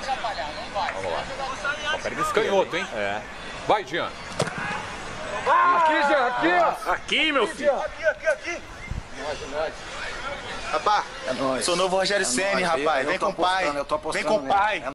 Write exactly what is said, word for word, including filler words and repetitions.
Vamos lá. Ó, pera desse canhoto, hein? É. Vai, Jean. Aqui, Jean, aqui, ó. Aqui, meu filho. Aqui, aqui, aqui. Rapaz, É nóis. sou o novo Rogério É Ceni, nóis. rapaz. Eu Vem tô com o pai. apostando, eu tô Vem apostando com o pai. nele.